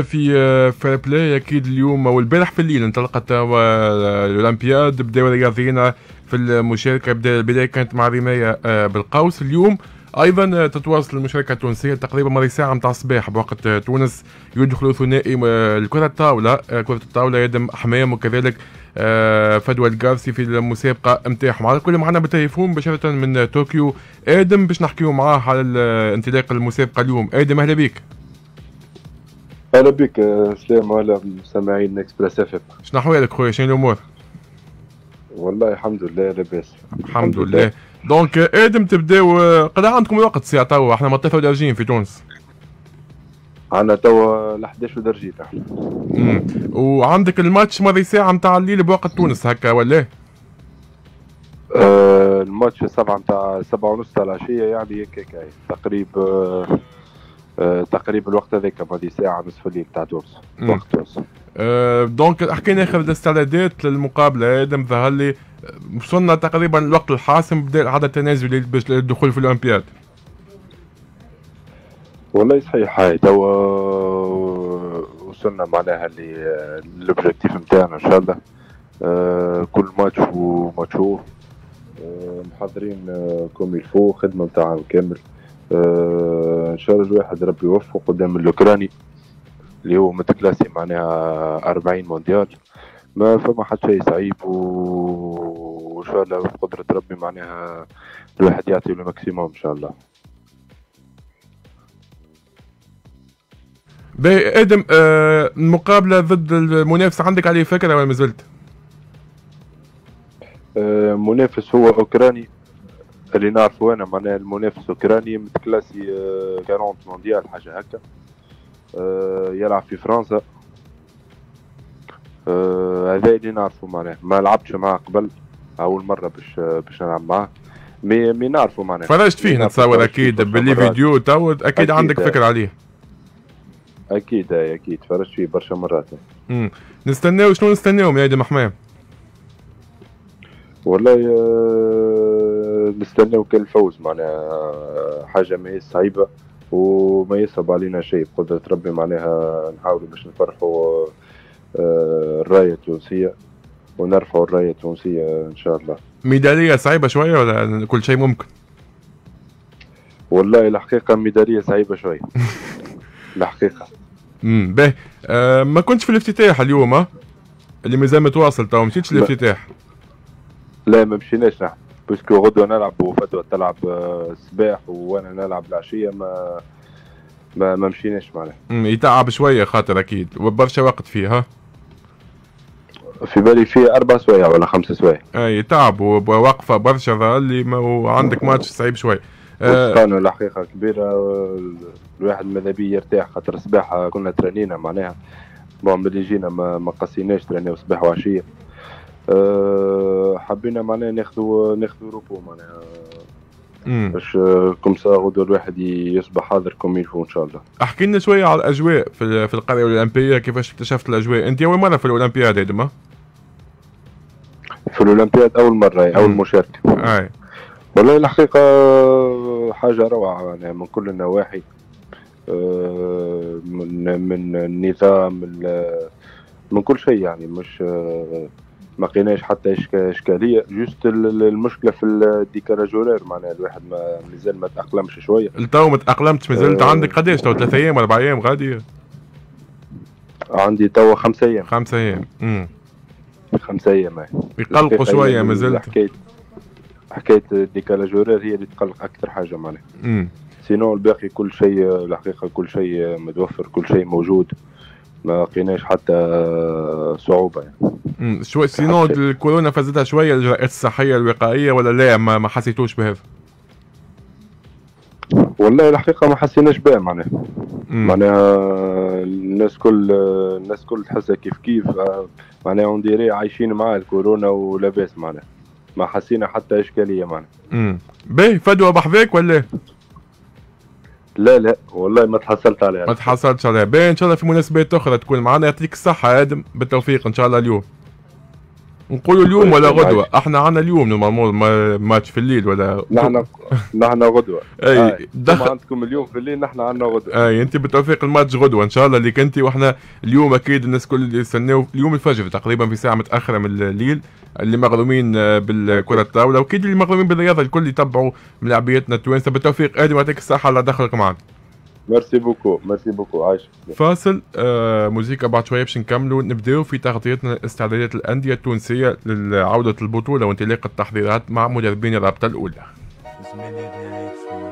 في فير بلاي اكيد اليوم والبارح في الليل انطلقت الاولمبياد. بداوا الرياضيين في المشاركه. البدايه كانت مع رمايه بالقوس. اليوم ايضا تتواصل المشاركه التونسيه تقريبا مرة ساعه متاع الصباح بوقت تونس. يدخل ثنائي الكره الطاوله، كره الطاوله يدم حمام وكذلك فدوى القارسي في المسابقه نتاعهم. على كل معنا بالتليفون مباشره من طوكيو ادم باش نحكيو معاه على انطلاق المسابقه اليوم. ادم اهلا بك. اهلا بك. سلام على مستمعين اكسبريس اف ام. شنو احوالك خويا؟ شنو الامور؟ والله الحمد لله لاباس. الحمد لله. دونك ادم تبداو قد عندكم الوقت ساعه توا؟ احنا 39 في تونس. عنا توا ل 11 درجه احنا. وعندك الماتش مرة ساعه نتاع الليل بوقت تونس هكا ولا؟ الماتش 7 نتاع 7:30 تاع العشيه يعني هكاك تقريبا الوقت هذاك هذه ساعه نصف الليل تاع تونس وقت تونس. دونك احكي اخر الاستعدادات للمقابله. ادم ظهر لي وصلنا تقريبا الوقت الحاسم، بدا العدد التنازلي باش الدخول في الاولمبياد. والله صحيح. هاي توا وصلنا معناها للوبجيكتيف نتاعنا ان شاء الله. كل ماتش وماتشوه محضرين كوم يلفو، خدمه نتاعنا كامل. ان شاء الله الواحد ربي يوفقه قدام الاوكراني اللي هو متكلاسي معناها 40 مونديال. ما فما حد شيء صعيب وان شاء الله بقدرة ربي معناها الواحد يعطي له ماكسيموم ان شاء الله. باهي ادم، المقابله ضد المنافس عندك عليه فكره ولا مازلت؟ منافس هو اوكراني اللي نعرفه انا، معناها المنافس اوكراني متكلاسي 40 مونديال حاجه هكا. يلعب في فرنسا. هذا اللي نعرفه معناها. ما لعبتش معاه قبل، اول مره باش نلعب معاه. مي نعرفه معناها. فرجت فيه نتصور اكيد باللي فيديو تو اكيد عندك فكره عليه. اكيد فرجت فيه برشا مرات. نستناو شنو نستناو من ادم حمام؟ والله نستناو كل الفوز معناها. حاجه ما هي صعيبه وما يصعب علينا شيء بقدرة ربي معناها. نحاولوا باش نفرحوا الراية التونسية ونرفعوا الراية التونسية ان شاء الله. ميدالية صعيبة شوية ولا كل شيء ممكن؟ والله الحقيقة ميدالية صعيبة شوية. الحقيقة. باهي. ما كنتش في الافتتاح اليوم اللي مازال متواصل تو؟ مشيتش الافتتاح؟ لا ما مشيناش نحن، باسكو غدوة نلعب وفدوى تلعب الصباح وانا نلعب العشية. ما مشيناش معناها. يتعب شوية خاطر اكيد وبرشا وقت فيه. في بالي فيه 4 سوايع ولا 5 سوايع. اي تعب ووقفة برشا ظهر لي وعندك ماتش صعيب شوي. كانوا الحقيقة كبيرة. الواحد ماذا بيه يرتاح خاطر الصباح كنا ترانينا معناها. ملي جينا ما قصيناش ترانيو صباح وعشية. حبينا معناها ناخذوا روبو معناها باش كمسا غدوة الواحد يصبح حاضر كوميلفو ان شاء الله. احكي لنا شويه على الاجواء في القريه الاولمبيه، كيفاش اكتشفت الاجواء؟ انت اول مره في الاولمبياد هذه؟ في الاولمبياد اول مره، اول مشاركه. اي والله الحقيقه حاجه روعه يعني من كل النواحي. من النظام، من كل شيء يعني. مش ما لقيناش حتى اشكاليه. جوست المشكله في الديكالاجورير معناها الواحد مازال ما تاقلمش شويه. تو ما تاقلمتش مازلت؟ عندك قداش تو؟ 3 ايام 4 ايام غادي؟ عندي تو 5 ايام. 5 ايام. 5 ايام. يقلقوا شويه مازلت. حكايه الديكالاجورير هي اللي تقلق اكثر حاجه معناها. سينو الباقي كل شيء الحقيقه كل شيء متوفر، كل شيء موجود. ما لقيناش حتى صعوبه يعني. شوي سينو الكورونا فازتها شويه الاجراءات الصحيه الوقائيه ولا لا؟ ما حسيتوش بهذا؟ والله الحقيقه ما حسيناش بها معناها. معناها الناس كل تحسها كيف معناها ونديري عايشين مع الكورونا ولاباس معناها. ما حسينا حتى اشكاليه معناها. باهي فدوى بحذاك ولا؟ لا والله ما تحصلت عليها. ما تحصلتش عليها. باهي ان شاء الله في مناسبات اخرى تكون معنا. يعطيك الصحه ادم، بالتوفيق ان شاء الله اليوم. نقولوا اليوم ولا غدوه؟ احنا عندنا اليوم نورمالمون ماتش في الليل ولا نحن غدوه. اي دخل عندكم اليوم في الليل، نحن عندنا غدوه. اي انت بالتوفيق الماتش غدوه ان شاء الله اللي كنتي، واحنا اليوم اكيد الناس كل اللي يستناو اليوم الفجر تقريبا في ساعه متاخره من الليل، اللي مغرومين بالكره الطاوله واكيد اللي مغرومين بالرياضه الكل يتبعوا ملاعبيتنا التوانسه. بالتوفيق ادم، يعطيك الصحه على دخلك معنا. ميرسي بوكو عايش. فاصل موسيقى بعد شويه باش نكملوا نبداو في تغطيتنا استعدادات الانديه التونسيه لعوده البطوله وانطلاق التحضيرات مع مدربين الرابطه الاولى.